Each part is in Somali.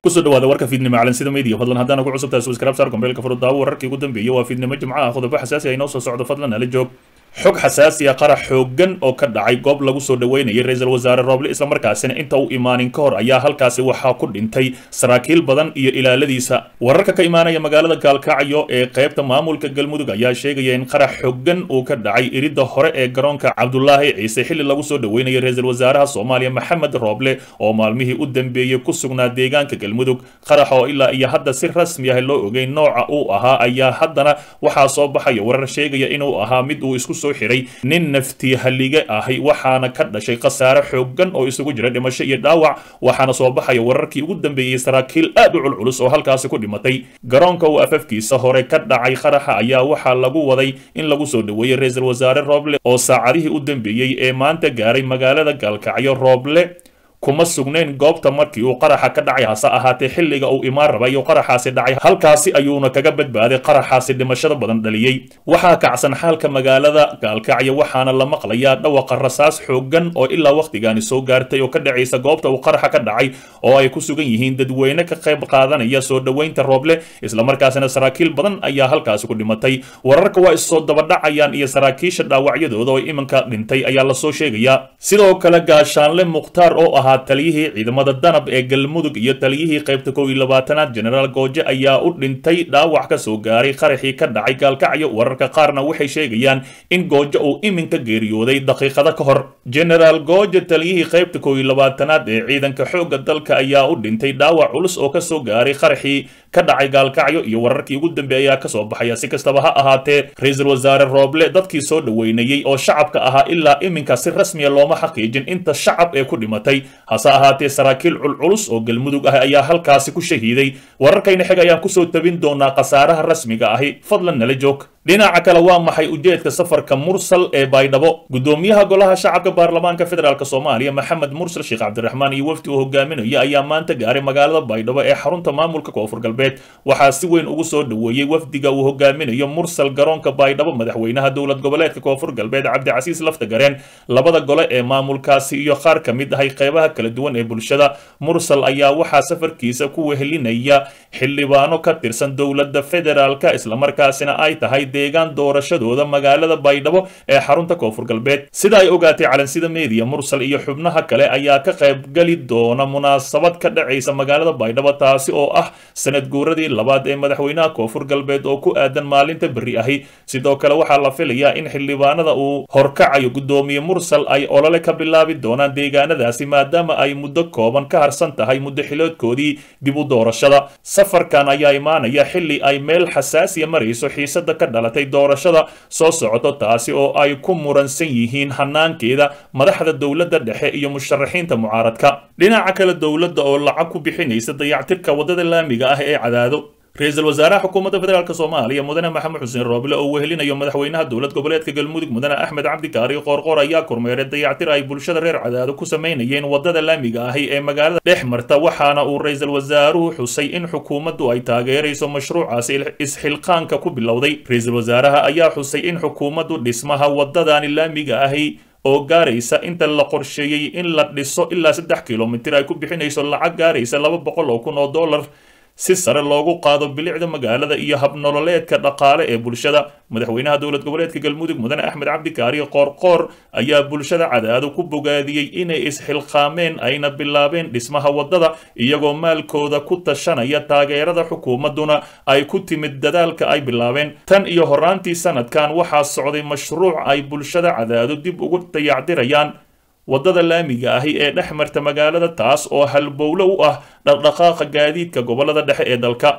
kusoo dhawaada warka fiidnimo caalamsida media fadlan haddana ku cusubtahay subscribe saar gombeelka furudaawo wararkii ugu dambeeyay waa fiidnimo jimcaha qodobo xasaasi ah inoo soo socdo fadlan ala joog xog xasaasi ah qarax xooggan oo ka dhacay goob lagu soo dhaweynayay ra'iisul wasaare Roble isla markaasina inta uu imaanin ka hor ayaa halkaasi waxaa ku dhintay saraakiil badan iyo ilaaladiisa wararka ka imaanaya magaalada Gaalkacyo ee qaybta maamulka Galmudug ayaa sheegaya in qarax xooggan uu ka dhacay irida hore ee garoonka Cabdullaahi Ciise xilli lagu soo dhaweynayay ra'iisul wasaaraha Soomaaliya Maxamed Roble oo maalmihii u dambeeyay ku sugnaa deegaanka Galmudug qarax oo ilaa iyo hadda si rasmi ah loo ogeyn nooca uu ahaa ayaa haddana waxaa soo baxaya warar sheegaya inuu ahaa mid uu isku soo xiray nin naftii haliga ahi waxaana ka dhashay khasaare xooggan oo isugu jira dhimasho iyo dhaawac waxaana soo baxaya wararkii ugu dambeeyay saraakiil aad u culculus oo halkaasi ku dhimatay garoonka uu afafkiisa hore ka dhacay qaraxa ayaa waxaa lagu waday in lagu soo dhaweeyay ra'iisul wasaare Roble oo saacadihii u dambeeyay ee maanta gaaray magaalada Gaalkacyo Roble kuma sugnayn goobta markii uu qaraxa ka dhacay hase ahaatee xilliga uu imaan rabay oo qaraxaasi dhacay halkaasi ayuuna kaga badbaaday qaraxaasi dhimashada badan dhaliyay waxaa kacsan xaalka magaalada Gaalkacyo waxaana la maqlayaa dhawaqa rasaas xooggan oo ilaa waqtigaani soo gaartay oo ka dhacaysa goobta uu qaraxa ka dhacay oo ay ku sugan yihiin dadweyne ka qayb qaadanaya soo dhaweynta Roble isla markaasina saraakiil badan ayaa halkaasi ku dhimatay wararka waa isoo daba dhacayaan iyo saraakiisha dhaawacyadooda oo imanka dhintay ayaa la soo sheegayaa sidoo kale gaashaanle Mukhtaar oo taliyihii ciidamada danab ee Galmudug iyo taliyihii qaybta 12aad General Gooje ayaa u dhintay dhaawac ka soo gaaray qaraxii ka dhacay Gaalkacyo wararka qaarna waxay sheegayaan in Gooje uu iminka geeriyooday daqiiqada ka hor General Gooje taliyihii qaybta 12aad ee ciidanka xoogga dalka ayaa u dhintay dhaawac culus oo ka soo gaaray qaraxii ka dhacay Gaalkacyo iyo wararkii ugu dambeeyay ka soo baxaya si kastaba ha ahaatee ra'iisul wasaare Roble dadkii soo dhaweynayay oo shacabka ahaa ilaa iminka si rasmi ah looma xaqiijin inta shacab ee ku dhimatay hase ahaatee saraakiil culculus oo Galmudug ah ayaa halkaasi ku shahiiday wararkayna xig ayaan ku soo tabin doonaa qasaaraha rasmiga ahi fadlan nala joog dhinaca kale waa maxay ujeedka safarka Mursal ee Baydhabo gudoomiyaha golaha shacabka baarlamaanka federaalka Soomaaliya Maxamed Mursal Sheekh Cabdiraxmaan iyo wafdi uu hogaaminayo ayaa maanta gaaray magaalada Baydhabo ee xarunta maamulka Koonfur Galbeed waxaa si weyn ugu soo dhaweeyay wafdiga uu hogaaminayo Mursal garoonka Baydhabo madaxweynaha dowlad goboleedka Koonfur Galbeed Cabdicasiis Laftagareen labada gole ee maamulkaasi iyo qaar ka mid ah qaybaha kala duwan ee bulshada Mursal ayaa waxaa safarkiisa ku wehelinaya xildhibaano ka tirsan dowladda federaalka isla markaasina ay tahay deegaan doorashadooda magaalada Baydhabo ee xarunta Koonfur Galbeed sida ay ogaatay calansida media Mursal iyo xubnaha kale ayaa ka qayb gali doona munaasabad ka dhacaysa magaalada Baydhabo taasi oo ah sanad guuradii labaad ee madaxweynaha Koonfur Galbeed oo ku aadan maalinta bari ahi sidoo kale waxaa la filayaa in xildhibaanada uu horkacayo gudoomiye Mursal ay olole ka bilaabi doonaan deegaanadaasi maadaama ay muddo kooban ka harsan tahay muddo xiloodkoodii dib u doorashada safarkan ayaa imaanaya xilli ay meel xasaasi ah marayso xiisada ka dhalatay doorashada soo socoto taasi oo ay ku muransan yihiin hanaankeeda madaxda dowladda dhexe iyo musharaxiinta mucaaradka dhinaca kale dowladda oo lacag ku bixinaysa dayactirka wadada laamiga ah ee Cadaado ra'iisul wasaaraha xukuumadda federaalka Soomaaliya mudane Maxamed Xuseen Roble oo wehelinayo madaxweynaha dowlad goboleedka Galmudug mudane Axmed Cabdi Kaari Qoorqoor ayaa kormeeray dayactir ay bulshada reer Cadaado ku sameynayeen wadada laamiga ah ee magaalada dhexmarta waxaana uu ra'iisul wasaaruhu xusay in xukuumaddu ay taageerayso mashruucaasi isxilqaanka ku bilowday ra'iisul wasaaraha ayaa xusay in xukuumaddu dhismaha wadadani laamiga ahi oo gaaraysa inta la qorsheeyay in la dhiso ilaa 3 kiiloomitir ay ku bixinayso lacag gaaraysa $200,000 si sare loogu qaado bilicda magaalada iyo hab nololeedka dhaqaale ee bulshada madaxweynaha dowlad goboleedka Galmudug mudane Axmed Cabdi Kaari Qoorqoor ayaa bulshada Cadaado ku bogaadiyay inay isxilqaameen ayna bilaabeen dhismaha wadada iyagoo maalkooda ku tashanaya taageerada xukuumaduna ay ku timid dadaalka ay bilaabeen tan iyo horaantii sanadkan waxaa socday mashruuc ay bulshada Cadaado dib ugu dayactirayaan wadada laamiga ahi ee dhexmarta magaalada taas oo halbowlo u ah dhaqdhaqaaqa gaadiidka gobolada dhexe ee dalka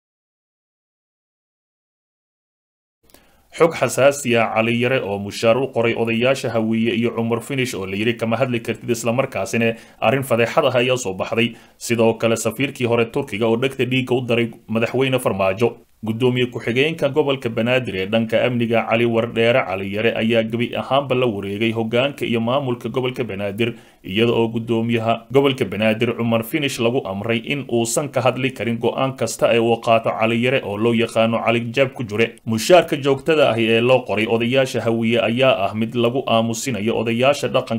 xog xasaasi ah Cali Yare oo mushaar u qoray odayaasha Hawiye iyo Cumar Finish oo la yiri kama hadli kartid isla markaasina arin fadeexad ah ayaa soo baxday sidoo kale safiirkii hore Turkiga oo dhagta dhiiga u daray madaxweyne Farmaajo gudoomiye ku-xigeenka gobolka Banaadir ee dhanka amniga Cali Wardheere Cali Yare ayaa gabi ahaanba la wareegay hogaanka iyo maamulka gobolka Banaadir iyada oo gudoomiyaha gobolka Banaadir Cumar Finish lagu amray in uusan ka hadli karin go'aan kasta ee uu qaato Cali Yare oo loo yaqaano Cali Jaab ku jire mushaarka joogtada ah ee loo qoray odayaasha Hawiye ayaa ah mid lagu aamusinayo odayaasha dhaqanka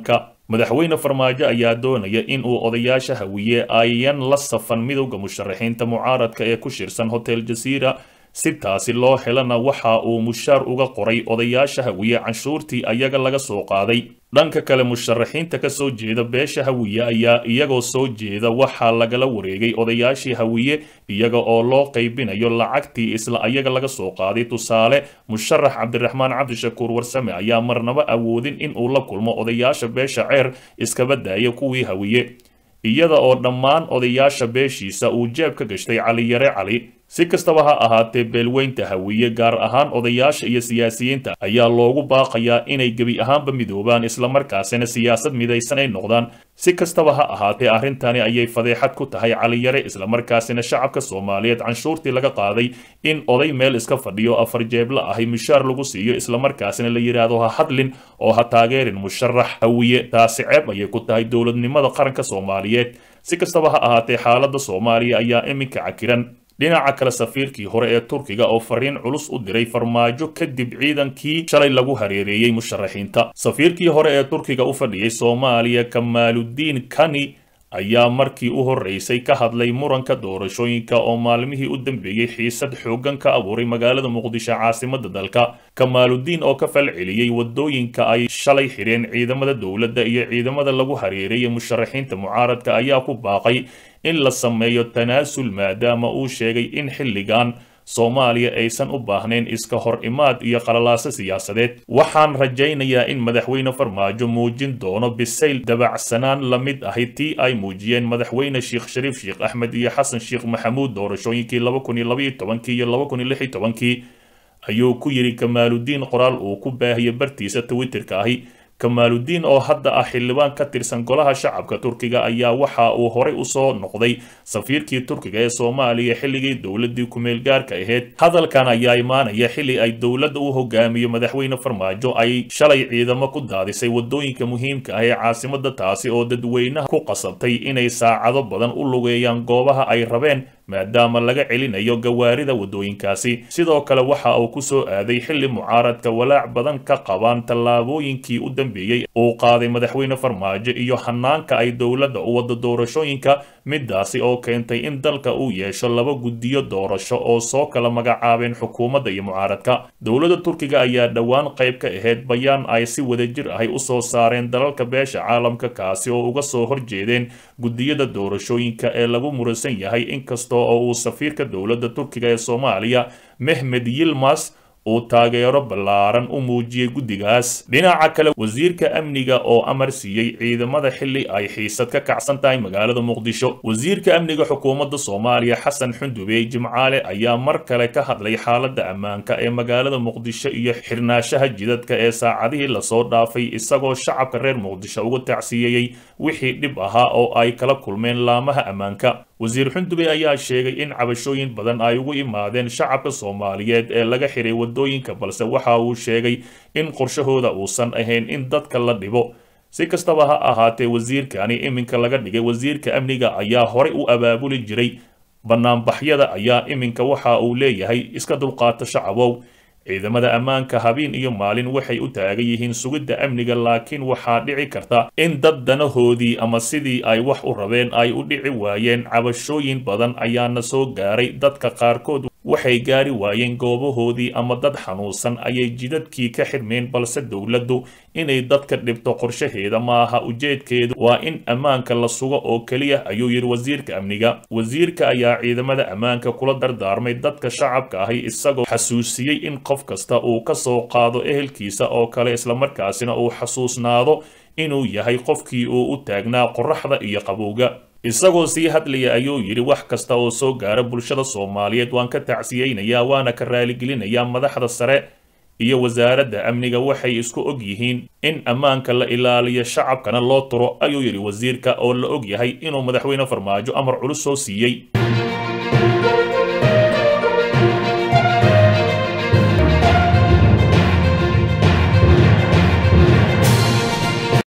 madaxweyne farmaajo ayaa doonaya in uu odayaasha hawiye ayan la safan midowga musharaxiinta mucaaradka ee ku shirsan hotel jasiira si taasi loo helana waxa uu mushaar uga qoray odayaasha hawiye canshuurtii ayaga laga soo qaaday dhanka kale musharaxiinta ka soo jeeda beesha hawiye ayaa iyagoo soo jeeda waxaa lagala wareegay odayaashii hawiye iyaga oo loo qaybinayo lacagtii isla ayaga laga soo qaaday tusaale musharax cabdiraxmaan cabdishakuur warsame ayaa marnaba awoodin in uu la kulmo odayaasha beesha ceer iskaba daaya kuwii hawiye iyada oo dhammaan odayaasha beeshiisa uu jeeb ka gashtay cali yare cali si kastaba ha ahaatee beelweynta hawiye gaar ahaan odayaasha iyo siyaasiyiinta ayaa loogu baaqayaa inay gebi ahaanba midoobaan islamarkaasina siyaasad midaysan ay noqdaan si kastaba ha ahaatee arrintani ayay fadeexad ku tahay cali yare islamarkaasina shacabka soomaaliyeed canshuurtii laga qaaday in oday meel iska fadhiyo afar jeebla ahay mushaar lagu siiyo islamarkaasina la yidhaahdo ha hadlin oo ha taageerin musharax hawiye taasi ceeb ayay ku tahay dowladnimada qaranka soomaaliyeed si kastaba ha ahaatee xaaladda soomaaliya ayaa iminka cakiran dhinaca kale safiirkii hore ee turkiga oo fariin culus u diray farmaajo kadib ciidankii shalay lagu hareereeyey musharaxiinta safiirkii hore ee turkiga u fadhiyey soomaaliya kamaaludiin kani ayaa markii u horreysay ka hadlay muranka doorashooyinka oo maalmihii u dambeeyey xiisad xooggan ka abuuray magaalada muqdisho caasimadda dalka kamaaludiin oo ka falceliyey wadooyinka ay shalay xidheen ciidamada dowladda iyo ciidamada lagu hareereeyey musharaxiinta mucaaradka ayaa ku baaqay in la sameeyo tanaasul maadaama uu sheegay in xilligan soomaaliya aysan u baahnayn iska hor imaad iyo qalalaaso siyaasadeed waxaan rajaynayaa in madaxweyne farmaajo muujin doono bisayl dabacsanaan la mid ahi tii ay muujiyeen madaxweyne sheekh shariif sheekh axmed iyo xasan sheekh maxamuud doorashooyinkii 2012 iyo 2016 ayuu ku yiri kamaaludiin qoraal uu ku baahiyay bartiisa twitterka ahi kamaaludiin oo hadda ah xildhibaan ka tirsan golaha shacabka turkiga ayaa waxa uu horey u soo noqday safiirkii turkiga ee soomaaliya xilligii dowladii ku-meel gaarka ahayd hadalkan ayaa imaanaya xilli ay dowladda u hogaamiyo madaxweyne farmaajo ay shalay ciidamo ku daadisay wadooyinka muhiimka ah ee caasimadda taasi oo dadweynaha ku qasabtay inay saacado badan u lugeeyaan goobaha ay rabeen maadaama laga celinayo gawaarida wadooyinkaasi sidoo kale waxa uu ku soo aaday xilli mucaaradka walaac badan ka qabaan tallaabooyinkii u dambeeyey uu qaaday madaxweyne farmaajo iyo hanaanka ay dowladda u wada doorashooyinka midaasi oo keentay in dalka uu yeesho laba guddiyo doorasho oo soo kala magacaabeen xukuumadda iyo mucaaradka dowladda turkiga ayaa dhowaan qayb ka ahayd bayaan ay si wadajir ahay u soo saareen dalalka beesha caalamka kaasi oo uga soo horjeedeen guddiyada doorashooyinka ee lagu muransan yahay inkastoo oo uu safiirka dowladda turkiga ee soomaaliya mehmed yilmas uu taageero ballaaran u muujiyey guddigaas dhinaca kale wasiirka amniga oo amar siiyey ciidamada xilli ay xiisad ka kacsan tahay magaalada muqdisho wasiirka amniga xukuumadda soomaaliya xasan xundube jimcaale ayaa mar kale ka hadlay xaaladda ammaanka ee magaalada muqdisho iyo xirnaashaha jidadka ee saacadihii lasoo dhaafay isagoo shacabka reer muqdisho uga tacsiyeeyey wixii dhib ahaa oo ay kala kulmeen laamaha ammaanka wasiir xundube ayaa sheegay in cabashooyin badan ay ugu imaadeen shacabka soomaaliyeed ee laga xiray wadooyinka balse waxa uu sheegay in qorshahooda uusan ahayn in dadka la dhibo si kastaba ha ahaatee wasiirkani iminka laga dhigay wasiirka amniga ayaa horey u abaabuli jiray banaanbaxyada ayaa iminka waxa uu leeyahay iska dulqaato shacabow ciidamada ammaanka habeen iyo maalin waxay u taagan yihiin sugidda amniga laakiin waxaa dhici karta in dad danahoodii ama sidii ay wax u rabeen ay u dhici waayeen cabashooyin badan ayaana soo gaaray dadka qaarkood waxay gaari waayeen goobahoodii ama dad xanuunsan ayay jidadkii ka xirmeen balse dowladdu inay dadka dhibto qorshaheeda maaha ujeedkeedu waa in ammaanka la sugo oo keliya ayuu yidhi wasiirka amniga wasiirka ayaa ciidamada ammaanka kula dardaarmay dadka shacabka ahi isagoo xasuusiyey in qof kasta uu ka soo qaado ehelkiisa oo kale islamarkaasina uu xasuusnaado inuu yahay qofkii uu u taagnaa qorraxda iyo qabowga isagoo sii hadlaya ayuu yidhi wax kasta oo soo gaara bulshada soomaaliyeed waan ka tacsiyeynayaa waana ka raaligelinayaa madaxda sare iyo wasaaradda amniga waxay isku og yihiin in ammaanka la ilaaliyo shacabkana loo turo ayuu yidhi wasiirka oo la og yahay inuu madaxweyne farmaajo amar culus soo siiyey